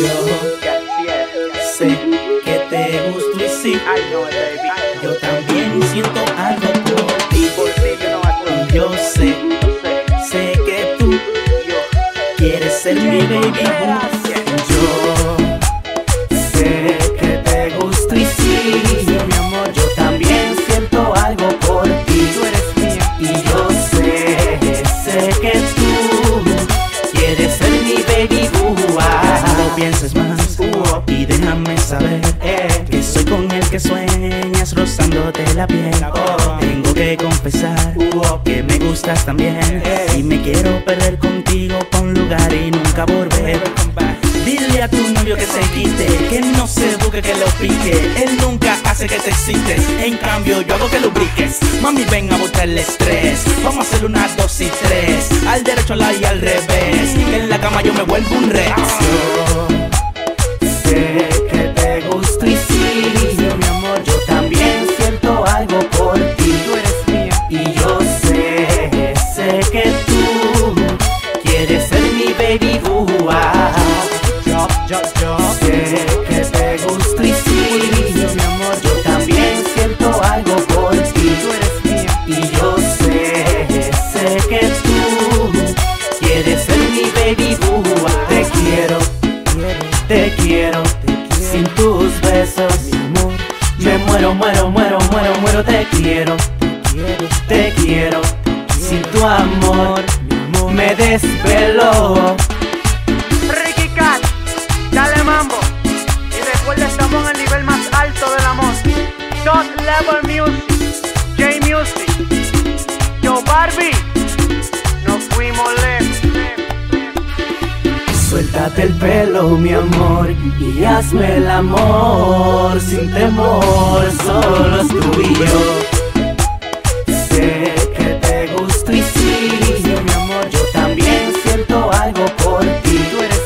sé que te gusto y sí, yo también siento algo por ti. Y yo sé que tú quieres ser mi baby. Yo sé que te gusto y sí, mi amor, yo también siento algo por ti. Tú eres mía. Y yo sé que tú quieres ser mi baby. No pienses más y déjame saber que soy con el que sueñas rozándote la piel. Tengo que confesar que me gustas también y me quiero perder contigo pa' un lugar y nunca volver. Dile a tu novio que se quite, que no se busque, que lo pique. Él nunca hace que te excites, en cambio yo hago que lubriques. Mami, ven a botar el estrés, vamos a hacer una 2 y 3, al derecho, al lado y al revés. En la cama yo me vuelvo un rex. Yo sé que te gusto y sí, mi amor, yo también siento algo por ti. Tú eres mía. Y yo sé que tú quieres ser mi baby. Yo sé que te gusto y sí, mi amor, yo también siento algo por ti. Tú eres mía. Y yo sé que tú quieres ser mi baby. Te quiero, sin tus besos, mi amor, me muero, te quiero, sin tu amor, me desvelo. Ricky Cat, dale mambo. Y recuerda, estamos en el nivel más alto del amor. Top Level Music, J Music. Yo Barbie, nos fuimos lejos. Suéltate el pelo, mi amor, y hazme el amor sin temor, solo es tú y yo. Sé que te gusto y sí, mi amor, yo también siento algo por ti. Tú eres